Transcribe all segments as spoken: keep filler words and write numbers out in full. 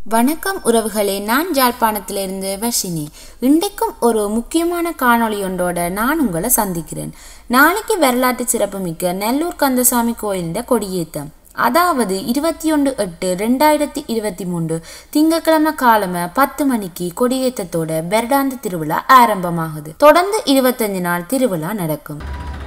வணக்கம் உறவுகளே, நான் ஜாழ்ப்பாணத்திலிருந்து வர்ஷினி. இன்றைக்கும் ஒரு முக்கியமான காணொளி ஒன்றோட நான் உங்களை சந்திக்கிறேன். நாளைக்கு வரலாற்று சிறப்புமிக்க நெல்லூர் கந்தசாமி கோயிலின் கொடியேற்றம், அதாவது இருபத்தி ஒன்று எட்டு ரெண்டாயிரத்தி இருபத்தி மூன்று திங்கட்கிழமை காலம பத்து மணிக்கு கொடியேற்றத்தோட வருடாந்த திருவிழா ஆரம்பமாகுது. தொடர்ந்து இருபத்தஞ்சு நாள் திருவிழா நடக்கும்.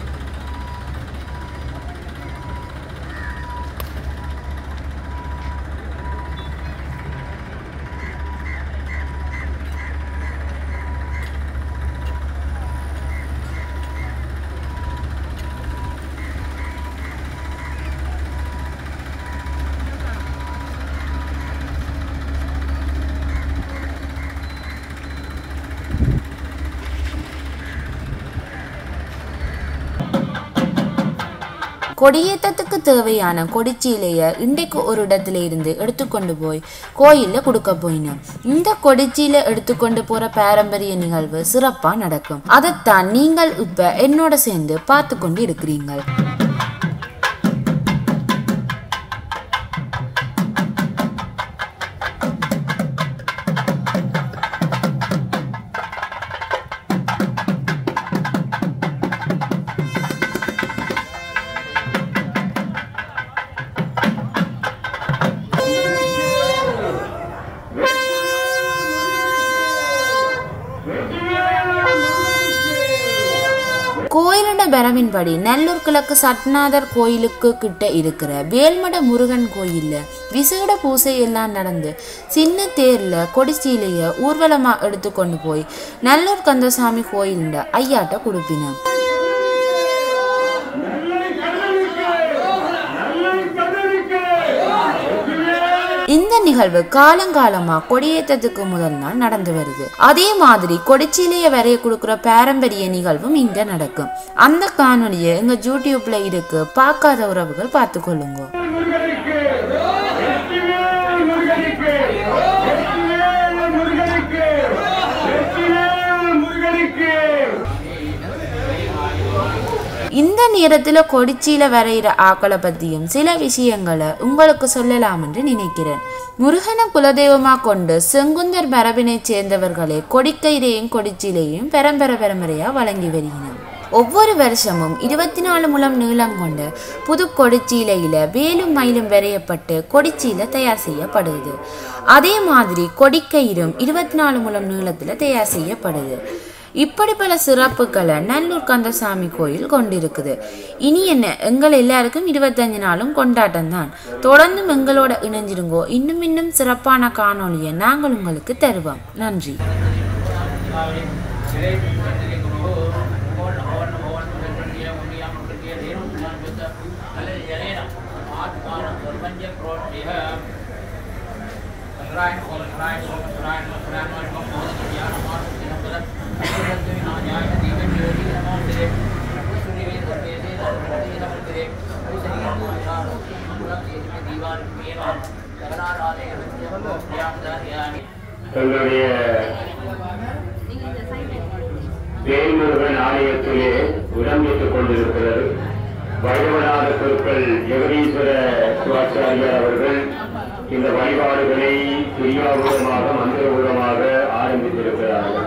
கொடியேற்றத்துக்கு தேவையான கொடிச்சீலையை இன்றைக்கு ஒரு இடத்துல இருந்து எடுத்துக்கொண்டு போய் கோயிலில் கொடுக்க போயினோம். இந்த கொடிச்சீலை எடுத்துக்கொண்டு போற பாரம்பரிய நிகழ்வு சிறப்பா நடக்கும். அதைத்தான் நீங்கள் இப்ப என்னோட சேர்ந்து பார்த்து கொண்டு இருக்கிறீர்கள். கோயிலோட வரவின்படி நெல்லூர் கிழக்கு சட்நாதர் கோயிலுக்கு கிட்ட இருக்கிற வேல்மட முருகன் கோயில்ல விசேட பூசை எல்லாம் நடந்து சின்ன தேர்ல கொடிச்சீலைய ஊர்வலமா எடுத்துக்கொண்டு போய் நெல்லூர் கந்தசாமி கோயில்ல ஐயாட்ட கொடுப்பின. இந்த நிகழ்வு காலங்காலமா கொடியேற்றத்துக்கு முதல் நாள் நடந்து வருது. அதே மாதிரி கொடிச்சீலைய வரைய கொடுக்குற பாரம்பரிய நிகழ்வும் இங்க நடக்கும். அந்த காணொலியை எங்க யூடியூப்ல இருக்கு, பார்க்காத உறவுகள் பார்த்து கொள்ளுங்க. இந்த நேரத்துல கொடிச்சீல வரைகிற ஆக்களை பத்தியும் சில விஷயங்களை உங்களுக்கு சொல்லலாம் என்று நினைக்கிறேன். முருகனை குலதெய்வமா கொண்டு செங்குந்தர் மரபினை சேர்ந்தவர்களே கொடிக்கயிறையும் கொடிச்சீலையும் பரம்பர பரம்பரையா வழங்கி வருகின்றனர். ஒவ்வொரு வருஷமும் இருபத்தி நாலு முழம் நீளம் கொண்ட புது கொடிச்சீலையில வேலும் மயிலும் வரையப்பட்டு கொடிச்சீலை தயார் செய்யப்படுது. அதே மாதிரி கொடிக்கயிறும் இருபத்தி நாலு முழம் நீளத்துல தயார் செய்யப்படுது. இப்படி பல சிறப்புகளை நல்லூர் கந்தசாமி கோயில் கொண்டிருக்குது. இனி என்ன, எங்கள் எல்லாருக்கும் இருபத்தஞ்சு நாளும் கொண்டாட்டம் தான். தொடர்ந்தும் எங்களோட இணைஞ்சிருங்கோ. இன்னும் இன்னும் சிறப்பான காணொலியை நாங்கள் உங்களுக்கு தருவோம். நன்றி. எங்களுடைய வேல்முருகன் ஆலயத்திலே உடம்பிட்டுக் கொண்டிருக்கிறது வைரவநாத குருக்கள் ஜெகதீஸ்வர சிவாச்சாரியார் அவர்கள் இந்த வழிபாடுகளை கிரியாபூர்வமாக மந்திரபூர்வமாக ஆரம்பித்திருக்கிறார்கள்.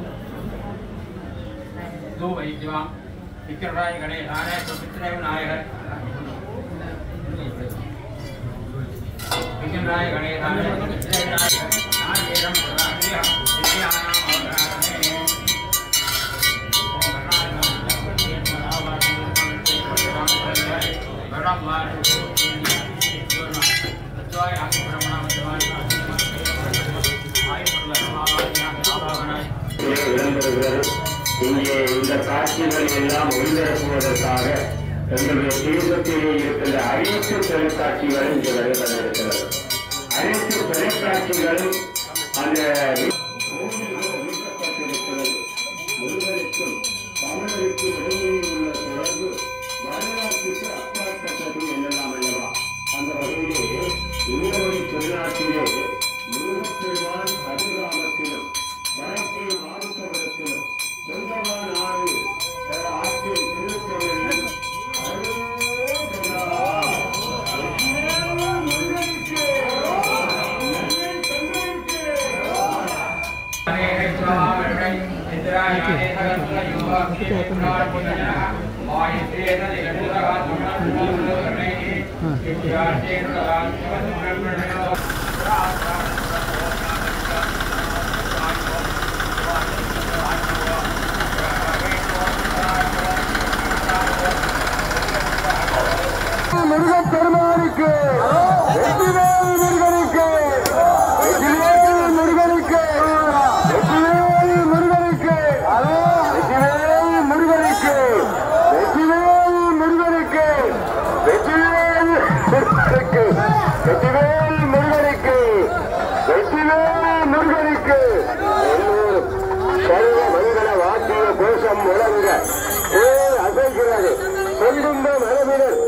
இங்கே இந்த காட்சிகள் எல்லாம் ஒளிபரப்புவதற்காக எங்களுடைய தேசத்திலே இருக்கின்ற அனைத்து தொலைக்காட்சிகள் இங்கே வருகிறது. அனைத்து தொலைக்காட்சிகளும் அந்த முருகனுக்கும் தமிழருக்கும் இடையே உள்ள தொடர்பு வரலாற்றுக்கு அப்பாற்பட்டது என்னலாம் அல்லவா? அந்த வகையிலே இருவரி திருநாட்டிலே முருகப்பெருமான் கதிராமத்திலும் வடக்கே மாறுத்தவரத்திலும் சொந்தமான ஆறு ஆற்றில் திருத்தவரிலும் முருகனுக்கு முருகப்பெருமானுக்கு வெற்றிவேல் முருகனுக்கு வெற்றிவேல் முருகனுக்கு வெற்றிவேல் முருகனுக்கு வெற்றிவேல் முருகனுக்கு வெற்றிவேல் முருகனுக்கு வெற்றிவேல் முருகனுக்கு வெற்றிவேல் முருகனுக்கு வெற்றிவேல் முருகனுக்கு எல்லோரும் சர்வ மங்கள வாத்திய கோஷம் முழங்க அசைக்கிறது செங்குந்த மரபினர்